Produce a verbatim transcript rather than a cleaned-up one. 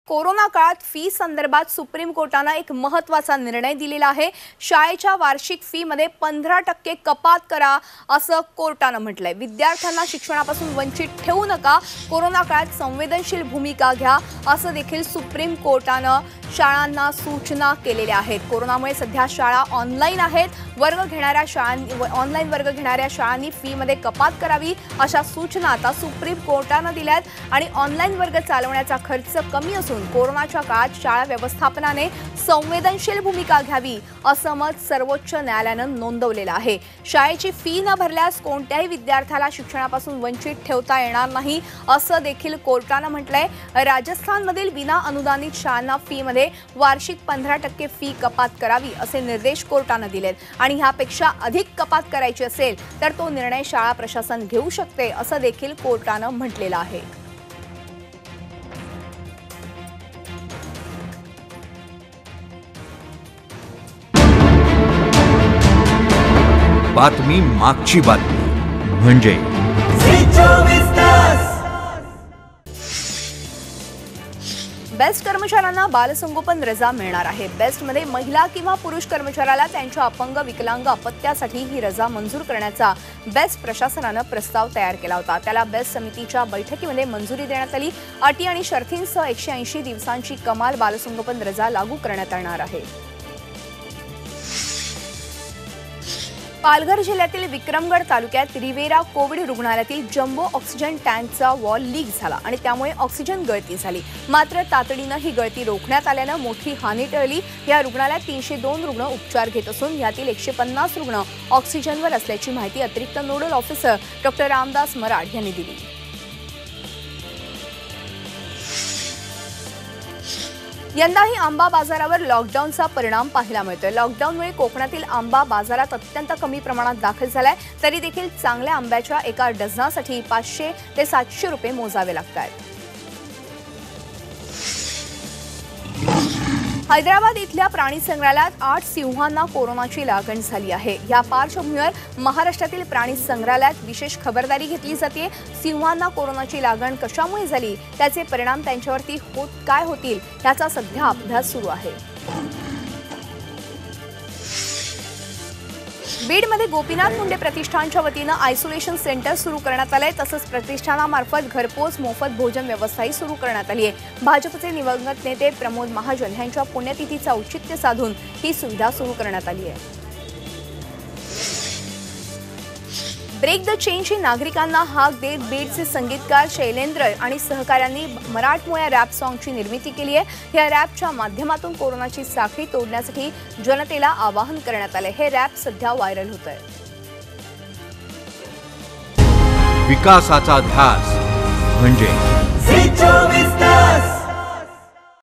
Corona काळात fee संदर्भात supreme कोर्टाने एक महत्त्वाचा निर्णय दिलेला आहे। शाळेच्या वार्षिक फी मध्ये पंधरा टक्के कपात करा असं कोर्टाने म्हटलंय। विद्यार्थ्यांना शिक्षणापासून वंचित ठेवू नका, कोरोना काळात संवेदनशील भूमिका घ्या असं देखील सुप्रीम कोर्टाने शाळांना सूचना केलेल्या आहेत। कोरोनामुळे सध्या शाळा ऑनलाईन आहेत, वर्ग घेणाऱ्या शाळांनी ऑनलाईन वर्ग घेणाऱ्या शाळांनी फी मध्ये कपात करावी अशा सूचना आता सुप्रीम कोर्टाने दिल्यात आणि ऑनलाईन वर्ग चालवण्याचा खर्च कमी असून कोरोनाच्या काळात शाळा व्यवस्थापनाने संवेदनशील भूमिका घ्यावी असं मत सर्वोच्च न्यायालयाने नोंदवलेलं आहे। शाळेची फी न भरल्यास कोणत्याही विद्यार्थ्याला शिक्षणापासून वंचित ठेवता येणार नाही असं देखील कोर्टाने म्हटलंय। राजस्थानमधील विना अनुदानित शाळांना फी मध्ये वार्षिक पंधरा टक्के फी कपात करावी असे निर्देश कोर्टाने दिलेत आणि ह्यापेक्षा अधिक कपात करायची असेल तर तो निर्णय शाळा प्रशासन घेऊ शकते असं देखील कोर्टाने म्हटलेलं आहे। बातमी मागची बातमी म्हणजे बेस्ट कर्मचाऱ्यांना बालसंगोपन रजा मिळणार आहे। बेस्ट मध्ये महिला किंवा पुरुष कर्मचाऱ्याला त्यांच्या अपंग विकलांग अपत्यासाठी ही रजा मंजूर करण्याचा बेस्ट प्रशासनाने प्रस्ताव तयार केला होता। त्याला बेस्ट समितीच्या बैठकीमध्ये मंजुरी देण्यात आली। अटी आणि शर्तींसह एकशे ऐंशी दिवसांची कमाल बालसंगोपन रजा लागू करण्यात येणार आहे। पालघर जिल्ह्यातील विक्रमगड तालुक्यात रिवेरा कोविड रुग्णालयातील जम्बो ऑक्सिजन टँकचा वॉल लीक झाला आणि त्यामुळे ऑक्सिजन गळती झाली। मात्र तातडीने ही गळती रोखण्यात आल्याने मोठी हानी टळली। या रुग्णालयात तीनशे दोन रुग्ण उपचार घेत असून यातील एकशे पन्नास रुग्ण ऑक्सिजनवर असल्याची माहिती अतिरिक्त nodal officer doctor Ramdas Marad यांनी दिली। यंदाही आंबा बाजारावर लॉकडाऊनचा परिणाम पाहायला मिळतोय। लॉकडाऊनमुळे कोकणातील आंबा बाजारात अत्यंत कमी प्रमाणात दाखल झालाय, तरी देखील चांगल्या आंब्याच्या एका डझनासाठी पाचशे ते सातशे रुपये मोजावे लागतात। हैदराबाद इथल्या प्राणी संग्रहालयात आठ सिंहांना कोरोनाची लागण झाली आहे। या पार्श्वभूमीवर महाराष्ट्रातील प्राणी संग्रहालयात विशेष खबरदारी घेतली जाते। सिंहांना कोरोनाची लागण कशामुळे झाली, त्याचे परिणाम त्यांच्यावरती होत काय होतील याचा सध्या अभ्यास सुरू आहे। बीडमध्ये गोपीनाथ मुंडे प्रतिष्ठानच्या वतीने आयसोलेशन सेंटर सुरू करण्यात आले, तसंच प्रतिष्ठानामार्फत घरपोच मोफत भोजन व्यवस्थाही सुरू करण्यात आली आहे। भाजपचे दिवंगत नेते प्रमोद महाजन यांच्या पुण्यतिथीचे औचित्य साधून ही सुविधा सुरू करण्यात आली आहे। ब्रेक द चेनची नागरिकांना हाक देत बीडचे संगीतकार शैलेंद्र आणि सहकाऱ्यांनी मराठमोळ्या रॅप सॉंगची निर्मिती केली आहे। या रॅपच्या माध्यमातून कोरोनाची साखळी तोडण्यासाठी जनतेला आवाहन करण्यात आले। हे रॅप सध्या व्हायरल होत आहे। विकासाचा ध्यास म्हणजे